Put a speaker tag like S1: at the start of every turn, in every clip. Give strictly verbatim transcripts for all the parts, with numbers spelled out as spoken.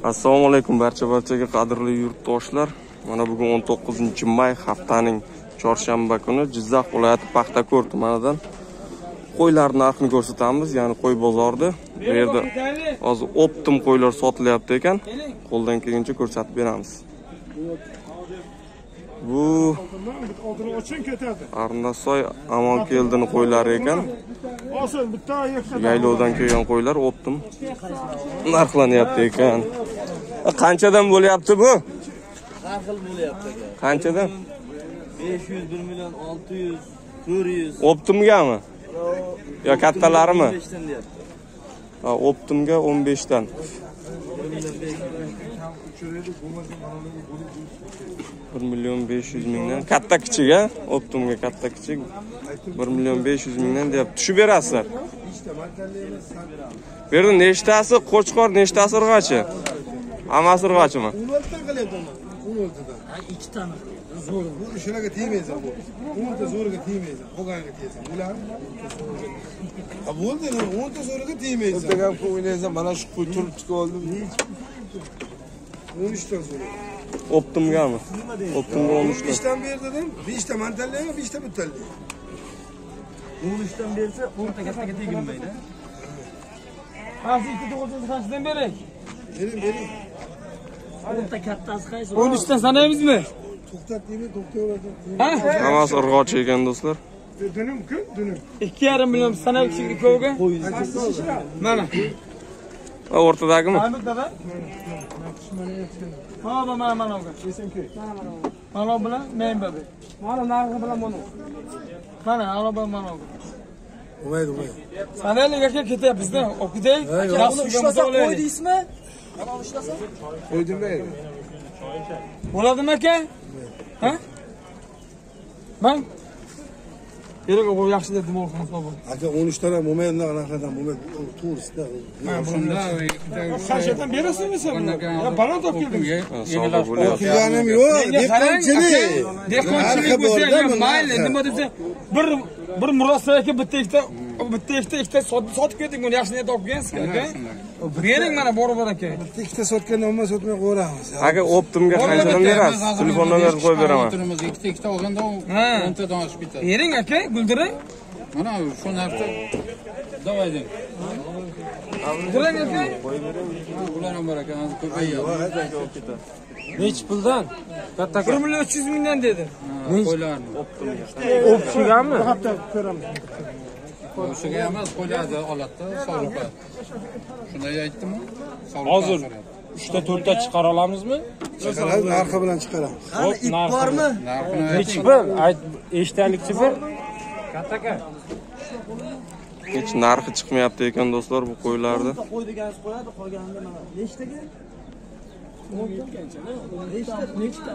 S1: Assalomu alaykum barcha barchaga qadrli yurtdoshlar. Mana bugun o'n to'qqizinchi may haftaning chorshanba kuni Jizzax viloyati Paxtakor tumanidan qo'ylar narxini ko'rsatamiz, ya'ni qo'y bozorida. Bu yerda hozir optim qo'ylar sotilyapti ekan. Qo'ldan kelgancha ko'rsatib beramiz. Bu Arnasoy Amon keldini qo'ylari ekan. Yaylovdan kelgan qo'ylar optim narxlanyapti ekan. Qanchadan bo'lyapti bu?
S2: Har xil bo'lyapti aka.
S1: Qanchadan?
S2: besh yuz, bir million olti yuz, to'rt yuz.
S1: Optimgami? Yo kattalarimi?
S2: o'n besh dan deyapti.
S1: Ha, optimga o'n besh dan. bir million besh yuz mingdan. Katta kichik-a? Optimga katta kichik bir million besh yuz mingdan deyapti. Tushib berasizlar. Bu yerda nechtasi qo'chqor, nechtasi urg'achi? Hammasi urg'achimi?
S3: o'n olti dan qilyapman. o'n olti dan.
S2: Ha, ikki tani.
S3: Zo'r. Bu shularga tegmaysan bu. o'n ta zo'riga tegmaysan. Qolganiga tegasan. Ular. Ha bo'ldi, o'n ta zo'riga tegmaysan. O'taga ham o'ynaysan. Mana shu qo'y turib chiqib oldim. o'n uch ta zo'r.
S1: Optimgami? Optimga o'n uch ta.
S3: besh dan ber dedim. besh ta man tanlayman, besh ta bu tanlayman.
S2: o'n uch dan bersa, o'n ta kattaga tegilmaydi.
S4: Hozir ikki to'qqizinchi qanchadan beray?
S3: Bering, bering.
S2: o'n ta kattasi qaysi?
S4: o'n uch dan sanaymizmi?
S3: To'xtat deymi, to'xtayveradi.
S4: Ha?
S1: Hammasi urg'ochi ekan do'stlar.
S3: Dinim ku, dinim.
S4: ikki yarim million sanaylik ikkoviga. Mana.
S1: Ha, o'rtadagimi?
S4: Mana dada. Ha, mana mana mana. Mana bilan men babi. Mana narxi bilan mana. Mana ana bilan mana.
S3: Umaydi, umaydi.
S4: Sanaylik aka ketyapmiz-da. O'qitay. Yaxshi ushlasa qo'y deysizmi?
S2: Mana ushlasa?
S3: Qo'ydim mayli.
S4: Bo'ladimi aka? Ha? Men Yerga qo'y yaxshi deb demoqchiman hisob.
S3: Aka o'n uch dan bo'lmaydi, anaqadan bo'lmaydi. To'g'risida.
S4: Qanchadan berasizmi sen? Ya baland olib keldingiz.
S1: Savdo bo'lyapti.
S3: O'qiganim yo'q, dehqonchilik.
S4: Dehqonchilik bo'lsa, mayli, nima desa, bir bir murosa aka bitta ikkita, bitta ikkita ikkita sotib ketdik, buni yaxshi niyat olib kelgansiz aka. Bering mana bor bor aka.
S3: Bitta ikkita sotgandan olmay sotmay qo'yamiz.
S1: Aka optimga qanchadan berasiz? Telefon nomerini qo'yib beraman.
S5: Ikkita ikkita olganda o'n tadan oshib ketadi.
S4: Bering aka, guldiring.
S5: Mana shu narxda davay deng.
S4: Guldiring aka.
S5: Ular ham bor ekan, ko'payadi.
S4: Nechi puldan? Katta bir million uch yuz mingdan dedi.
S5: Qo'ylarni.
S4: O'pchigami?
S3: Bir hafta ko'ramiz.
S5: O'shaga emas, qo'ylarni oladida, sog'liqqa. Shunday aytdimmi?
S6: Hozir uchta to'rtta chiqara olamizmi?
S3: Chiqaramiz, narxi bilan chiqaramiz.
S2: Qani ip bormi?
S5: Narxini
S6: Nechi bir? Ayt, eshitaylikchi bir. Kattaka.
S1: Hech narxi chiqmayapti ekan do'stlar bu qo'ylarda.
S2: Qo'y deganingiz qo'yadi, qolganida mana. Nechtaga? Nechta? Nechta?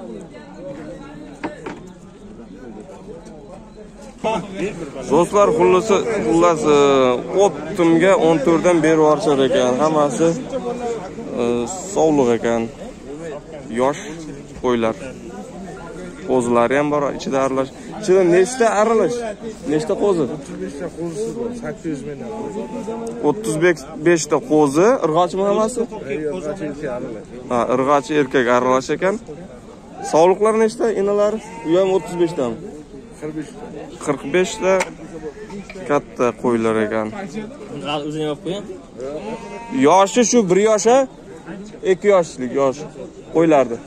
S1: Do'stlar, xullas xullas optimga o'n to'rt dan berib yuborishar ekan. Hammasi sog'liq ekan. Yosh qo'ylar. Qo'zlari ham bor, ichida aralash. Ichida nechta aralash? Nechta qo'zi?
S3: sakkiz yuz mingdan.
S1: o'ttiz besh ta qo'zi, irg'ochmi hammasi? Ha, irg'ochi erkak aralash ekan. Sog'liqlar nechta? Inalari? U ham o'ttiz besh tami? qirq besh ta katta qo'ylar ekan.
S2: O'zini olib qo'ying.
S1: Yoshi shu bir yosh, ikki yoshlik yosh qo'ylardi.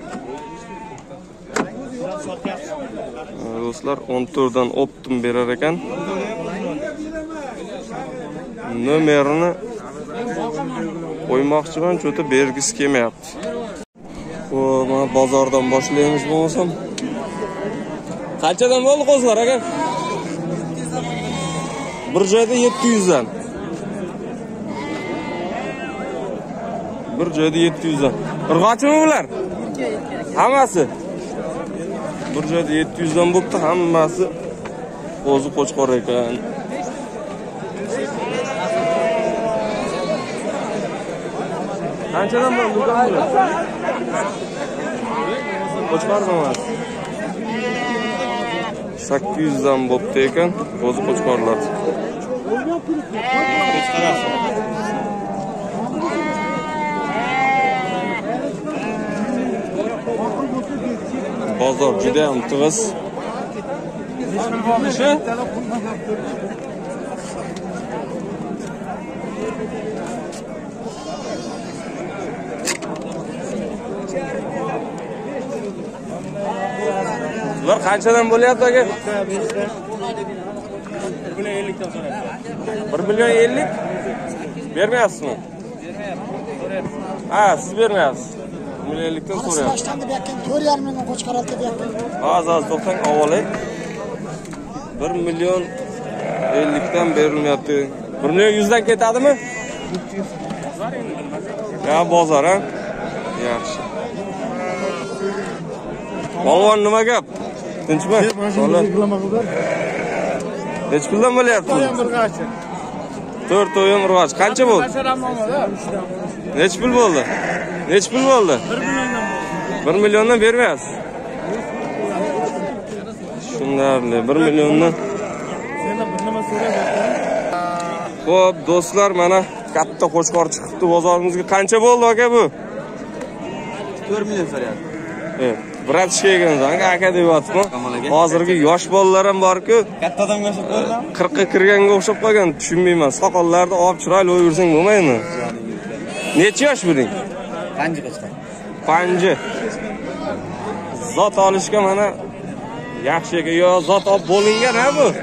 S1: Do'stlar, o'n to'rt dan optim berar ekan. Nomerini qo'ymoqchiman, cho'ta bergisi kelmayapti. Xo'p, mana bozordan boshlaymiz bo'lmasam. Qanchadan bo'ldi qo'zlar aka? Bir joyda yetti yuz dan. Bir joyda yetti yuz dan. Irg'ochimi bular? Hammasi. Bir joyda yetti yuz dan bo'pti, hammasi qo'zi qo'chqor ekan. Qanchadan bo'ldi bular? Qo'chqor emas. sakkiz yuz dan bo'pti ekan, qo'zi qo'chqorlar. Bozor juda ham tig'iz. Bular qanchadan bo'lyapti aka?
S6: bir million ellik dan so'rayapti.
S1: bir million ellik? Bermayapsizmi? Ha, siz bermayapsiz. bir million ellik dan so'rayapti.
S7: Boshdan deb yakkan to'rt yarim mingdan qo'chqaraldi deb yakkan.
S1: Hozir hozir to'xtang, avvalay. bir million ellik dan berilmayapti. bir million yuz dan ketadimi? Ya bozor ha? Yaxshi. Polvon nima gap? Tinchmi? Nech puldan bo'lyapti? to'rt o'yin urg'ach. Qancha bo'ldi? Nech pul bo'ldi? Nech pul bo'ldi? bir milliondan bermayapsiz. Shundarli, bir milliondan. Xo'p, do'stlar, mana katta qo'chqor chiqibdi bozorimizga. Qancha bo'ldi aka bu?
S2: to'rt million so'rayapti.
S1: Eh, bratishga ekansan, aka deyaptimi? Hozirgi yosh bolalar ham bor-ku,
S2: Katta odamga o'xshab qolgan.
S1: qirqqa kirganga o'xshab qolgan, tushunmayman. Soqollarni olib chiroyli o'yirsang bo'lmaydimi? Necha yosh buning?
S2: Panji qo'chqor.
S1: Panji. Zot olishga mana yaxshi ekan. Yo, zot olib bo'lingan ha bu.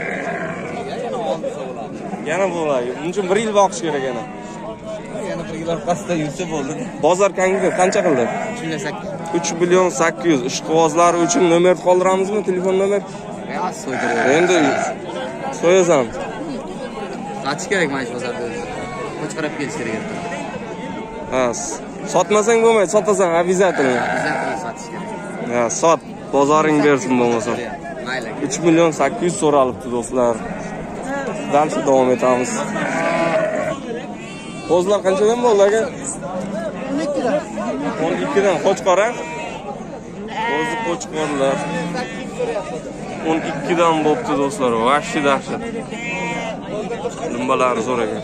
S1: Yana bo'ladi. Buning uchun bir yil boqish kerak yana.
S2: Yana bir yil orqasida yursa bo'ldi.
S1: Bozor kangiga qancha qildi? uch million sakkiz yuz. Ishqibozlari uchun nomer qoldiramizmi? Telefon nomer?
S2: Ya, so'ydiradi.
S1: Endi so'yazam.
S2: Qachish kerak mana shu bozorda. Qo'chqarib kelish kerak edi.
S1: Ha, sotmasang bo'lmaydi, sotasan, обязательно.
S2: Bizlar sotish kerak.
S1: Ha, sot, bozoring bersin bo'lmasa.
S2: Mayli.
S1: uch million sakkiz yuz so'ralibdi do'stlar. Dalcha davom etamiz. Qo'zlar qanchadan bo'ldi aka? o'n ikki dan qo'chqor ha? Qo'zi qo'chqorlar. o'n ikki dan bo'pti do'stlar. Vahshiy dahshat. Limbalari zo'r ekan.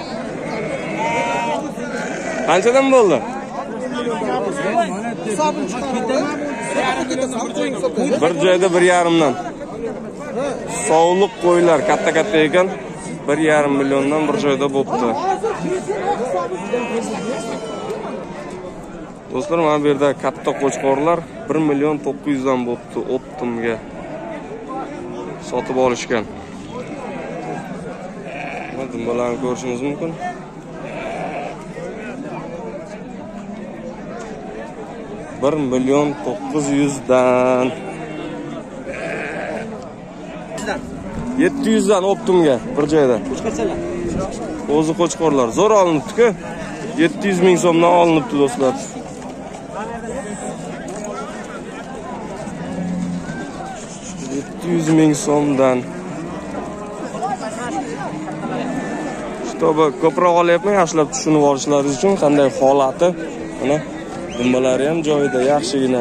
S1: Qanchadan bo'ldi? Bir joyda bir yarimdan. Sovliq qo'ylar katta-katta ekan. bir yarim milliondan bir joyda bo'pti. Do'stlar, mana bu yerda katta qo'chqorlar bir million to'qqiz yuz dan bo'pti. Optimga sotib olishgan. Mana dumbalarni ko'rishingiz mumkin. bir million to'qqiz yuz dan yetti yuz dan optimga bir joyda. O'zi qo'chqorlar zo'r olinibdi-ku. yetti yuz ming so'mdan olinibdi do'stlar. yetti yuz ming so'mdan. Shtoba ko'proq olyapman, yaxshilab tushunib olishlaringiz uchun qanday holati. Mana dumbalari ham joyida, yaxshigina.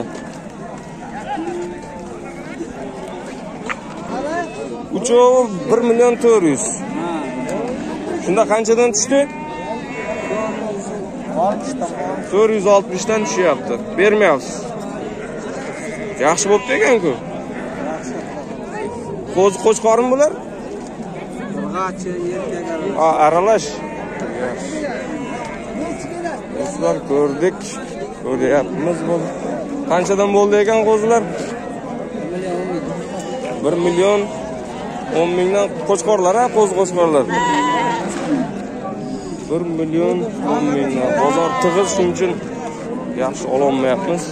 S1: Uchovi bir million to'rt yuz. Shunda qanchadan tushdi? to'rt yuz oltmish dan tushyapti. Bermayapsiz. Yaxshi bo'pti ekan-ku. Qo'z qo'chqorim bular?
S2: Urg'achi, erkak.
S1: Ha, aralash. Do'stlar, ko'rdik. Ko'ryapmiz bu. Qanchadan bo'ldi ekan qo'zlar? bir million o'n mingdan qo'chqorlar, ha, qo'z qo'chqorlar. bir million o'n mingdan. Bozor tig'iz, shuning uchun yaxshi ololmayapmiz.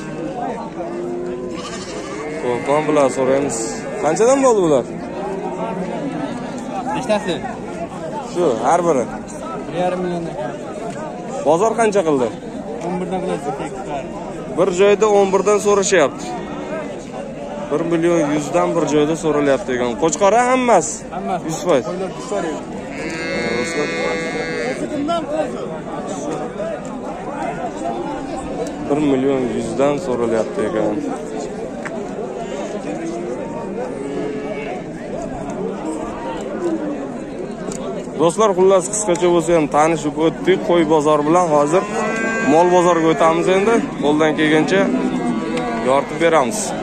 S1: Xo'p, men bular so'raymiz. Qanchadan bo'ldi bular?
S2: Nechtasi?
S1: Shu, har biri.
S6: bir yarim milliondan.
S1: Bozor qancha qildi?
S6: o'n bir dan qilasiz tekislar.
S1: Bir joyda o'n bir dan so'rashyapti. bir million yuz dan bir joyda so'ralyapti ekan. Qo'chqor hammasi.
S6: Hammasi.
S1: yuz foiz.
S6: Qo'ylar qisqar edi.
S1: bir million yuz dan so'ralyapti ekan. Do'stlar, xullas qisqacha bo'lsa ham tanishib o'tdik qo'y bozor bilan. Hozir mol bozoriga o'tamiz endi. Qo'ldan kelgancha yoritib beramiz.